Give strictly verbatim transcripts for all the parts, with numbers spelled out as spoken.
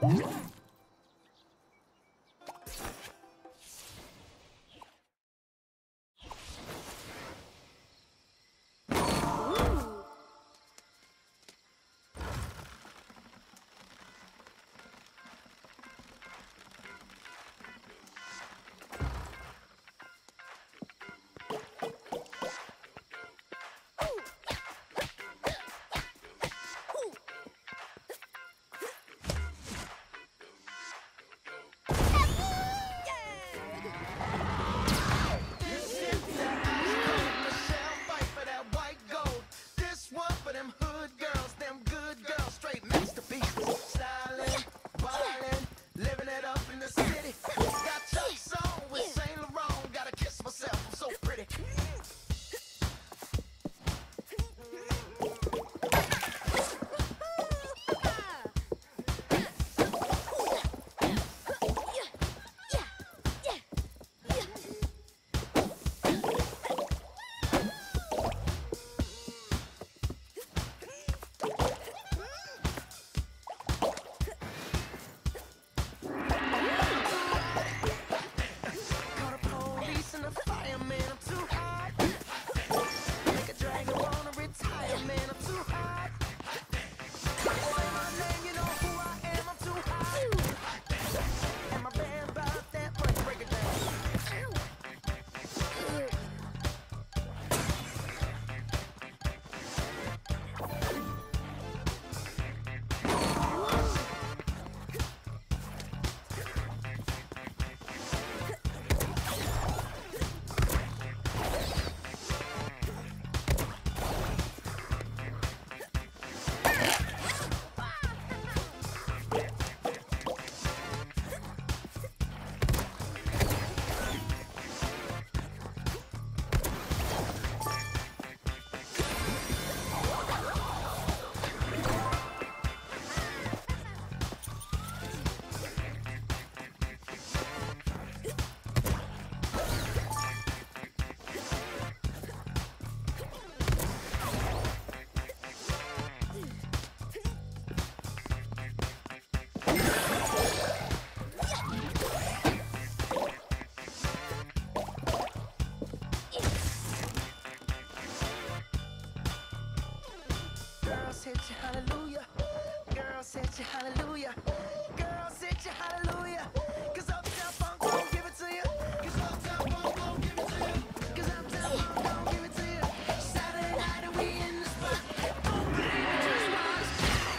said you hallelujah. Girl said you hallelujah. Girl said you hallelujah. Cause Uptown Funk won't give it to you. Cause Uptown Funk won't give it to you. Cause Uptown Funk won't give it to you. Saturday night and we in the spot. Don't believe me, just watch.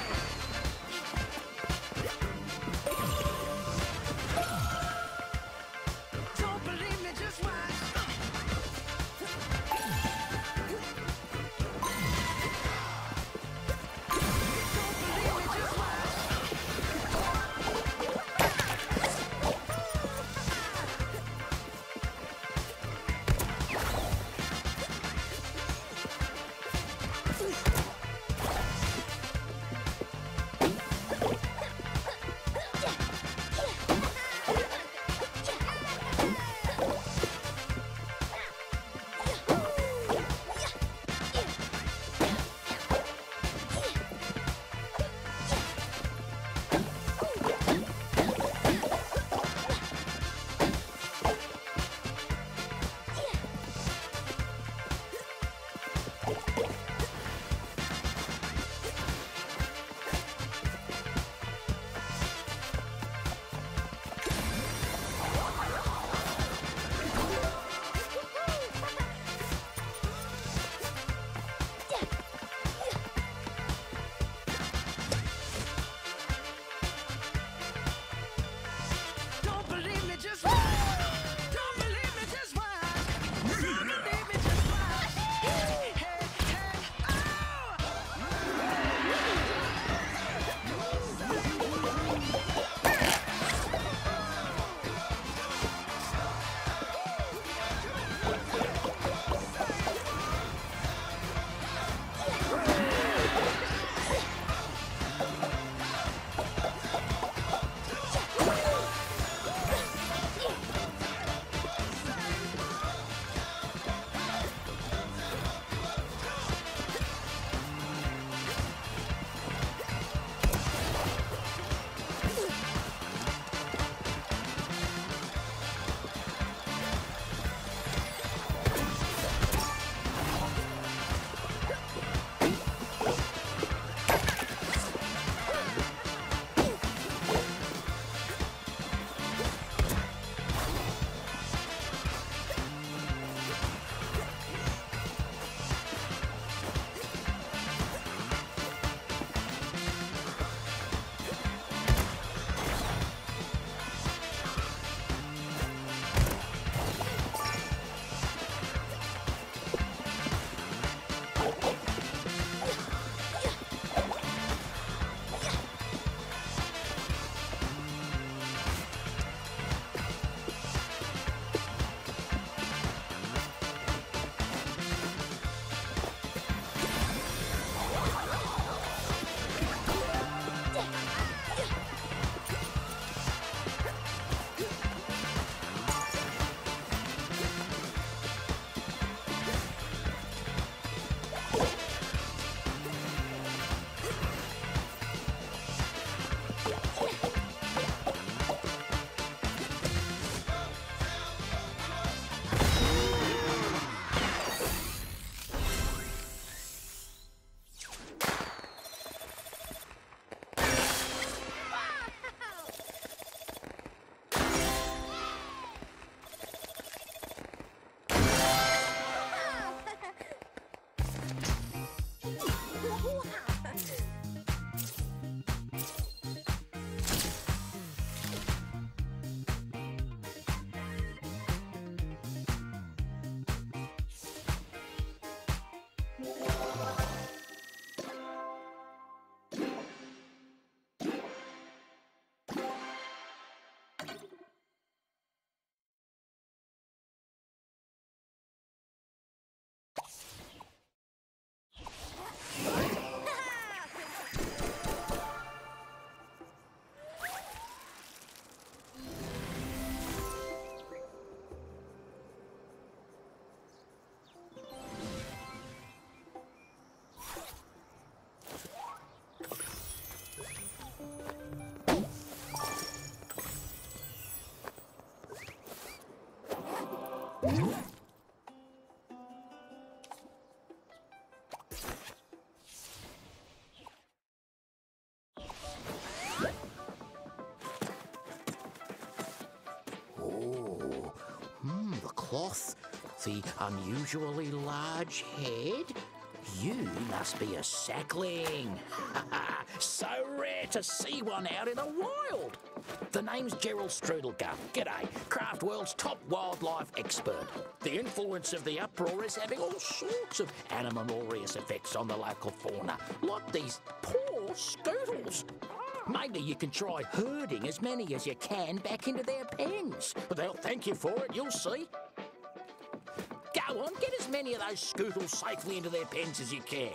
Don't believe me, just watch. Don't believe me, just watch. cloth, the unusually large head. You must be a sackling. So rare to see one out in the wild. The name's Gerald Strudelgum. G'day, Craft World's top wildlife expert. The influence of the uproar is having all sorts of animalorious effects on the local fauna, like these poor scootles. Maybe you can try herding as many as you can back into their pens. They'll thank you for it, you'll see. Go on, get as many of those scootles safely into their pens as you can.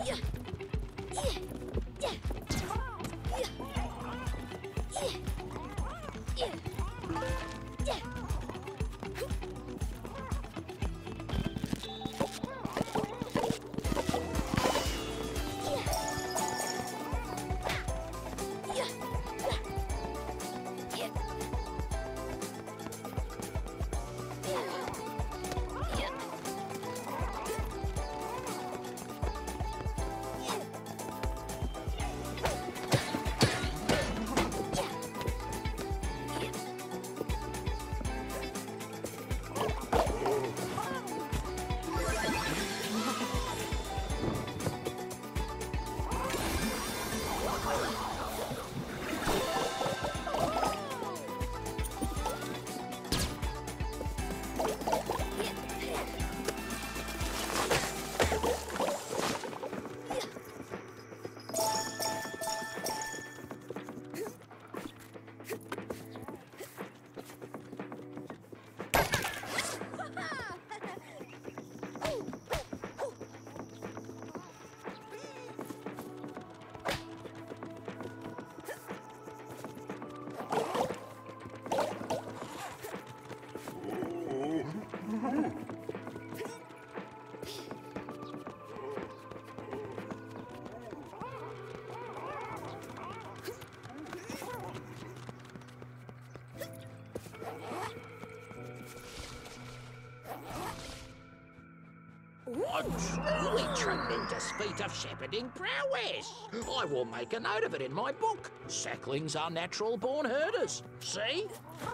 A truly tremendous feat of shepherding prowess. I will make a note of it in my book. Sacklings are natural-born herders. See?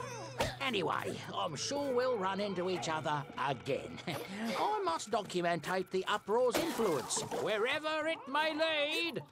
Anyway, I'm sure we'll run into each other again. I must documentate the uproar's influence, wherever it may lead.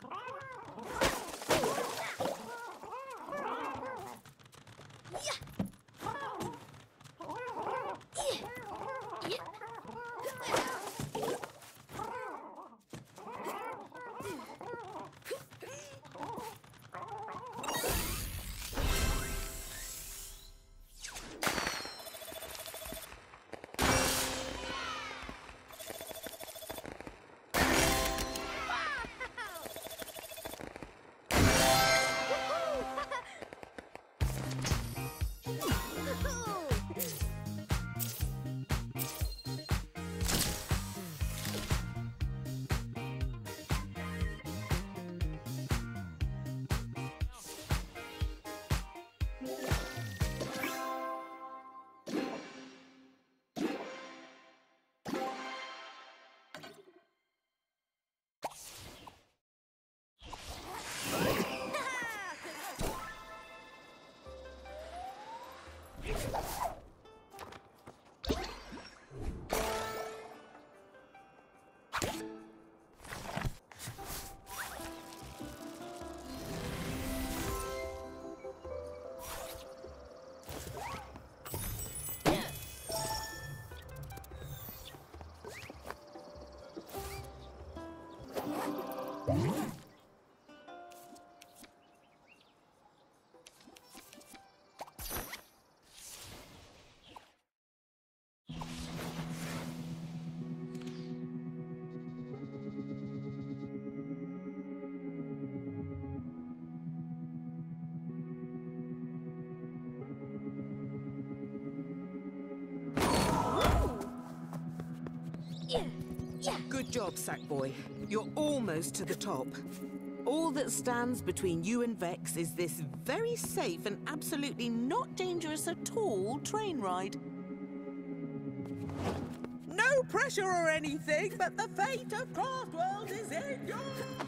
Good job, Sackboy. You're almost to the top. All that stands between you and Vex is this very safe and absolutely not dangerous at all train ride. No pressure or anything, but the fate of Craftworld is in your hands!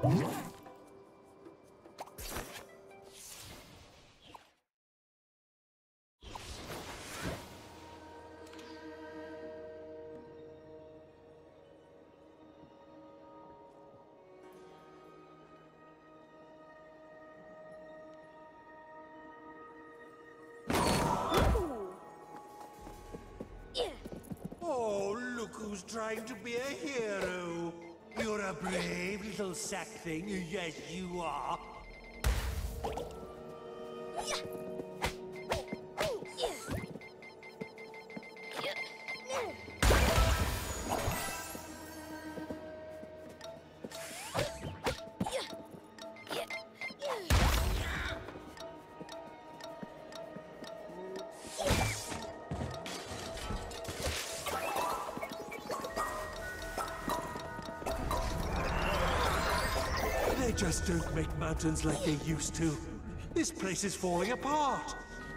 Oh, look who's trying to be a hero. You're a brave little sack thing. Yes, you are. They just don't make mountains like they used to. This place is falling apart.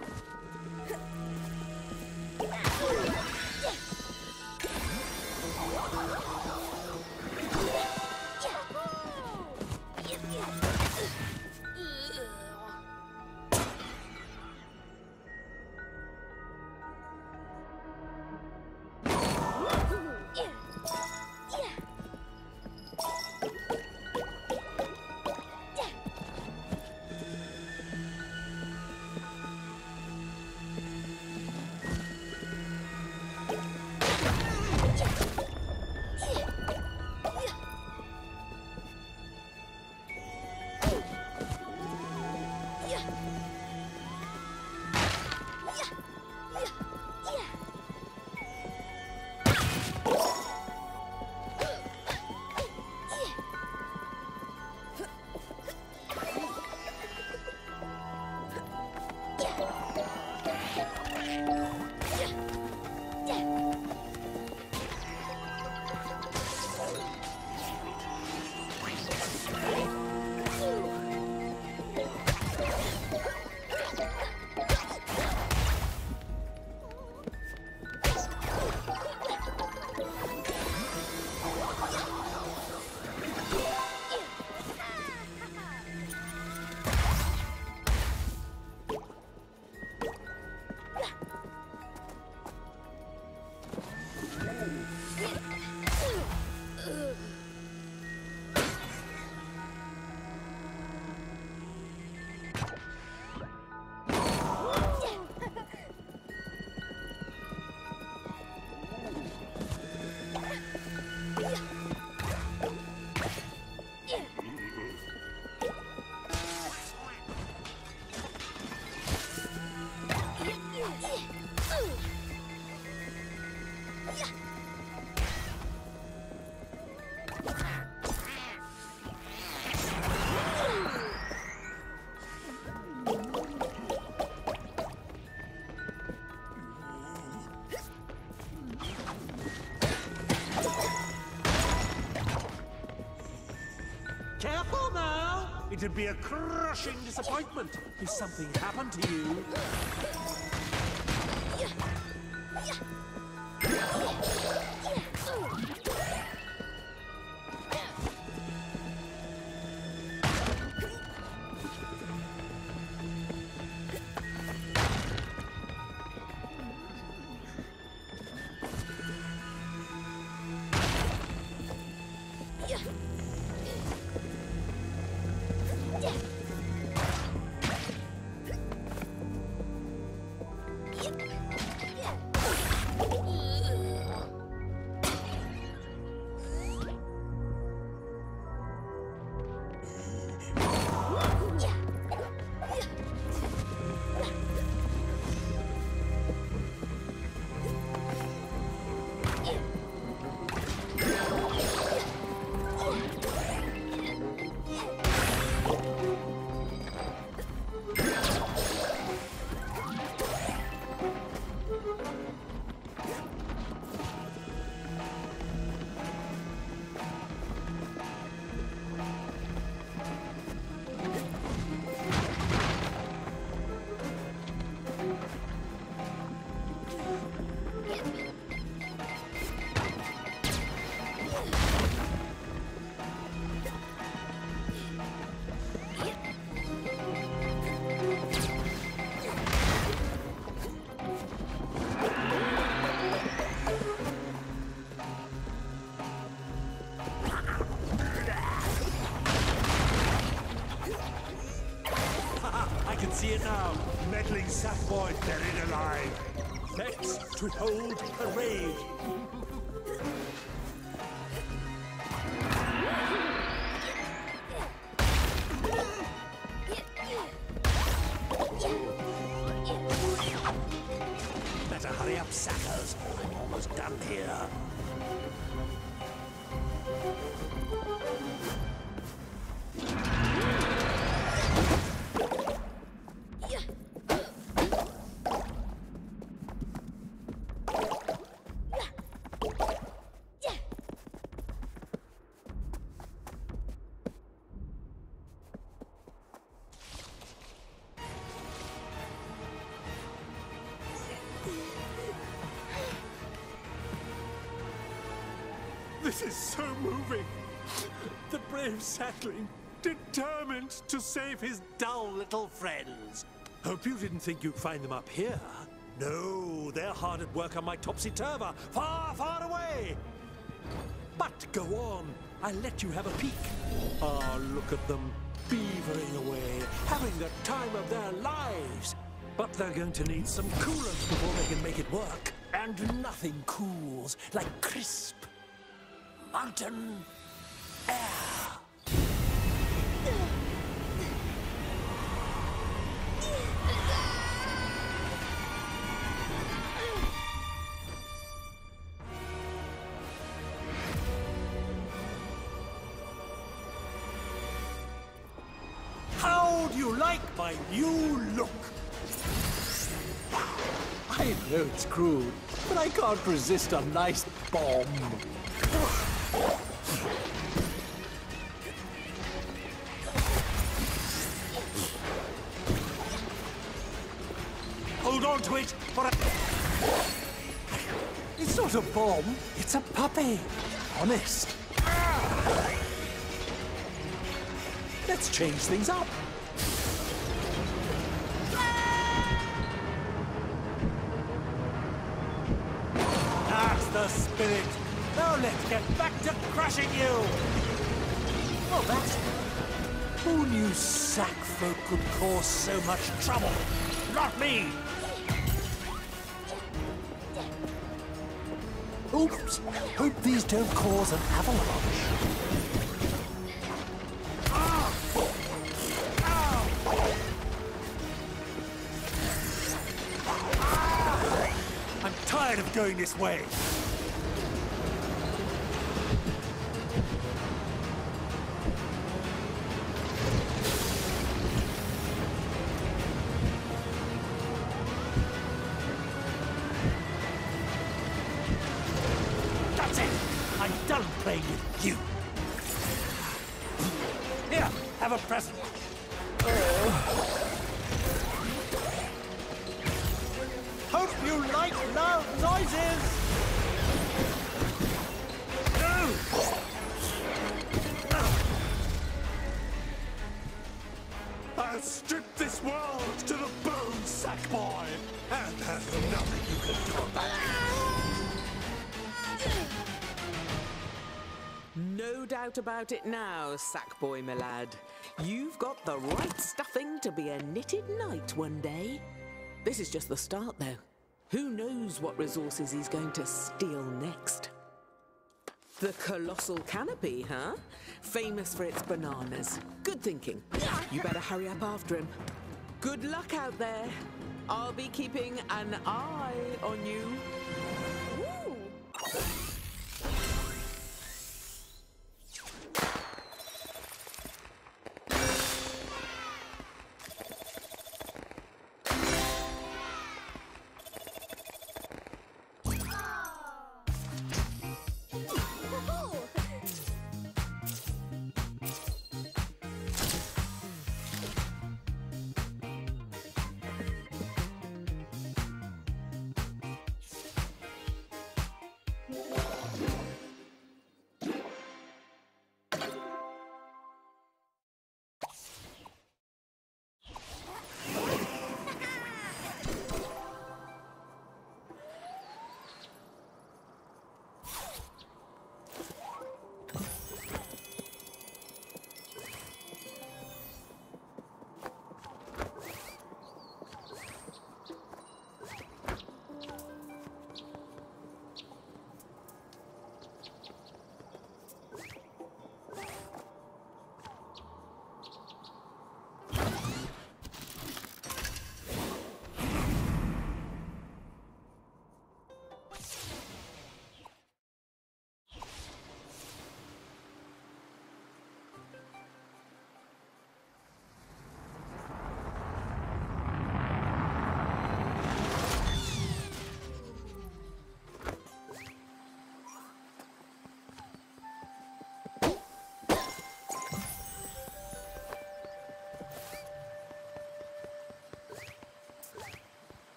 Careful now! It'd be a crushing disappointment if something happened to you. See it now. Meddling Sackboy buried alive. Vex to hold parade. Better hurry up, Sackers. I'm almost done here. This is so moving. The brave Sackling, determined to save his dull little friends. Hope you didn't think you'd find them up here. No, they're hard at work on my topsy-turver, far, far away. But go on, I'll let you have a peek. Ah, look at them, beavering away, having the time of their lives. But they're going to need some coolant before they can make it work. And nothing cools like crisp mountain air. How do you like my new look? I know it's crude, but I can't resist a nice bomb. Hold on to it for a... It's not a bomb, it's a puppy. Honest. Let's change things up. That's the spirit. Now let's get back to crushing you. Oh, that's... Who knew sack folk could cause so much trouble? Not me. Oops. Hope these don't cause an avalanche. I'm tired of going this way. That's it. I'm done playing with you. Here, have a present. Hope you like loud noises! I'll strip this world to the bone, Sackboy! And there's nothing you can do about it! No doubt about it now, Sackboy, my lad. You've got the right stuffing to be a knitted knight one day. This is just the start, though. Who knows what resources he's going to steal next? The colossal canopy, huh? Famous for its bananas. Good thinking. You better hurry up after him. Good luck out there. I'll be keeping an eye on you.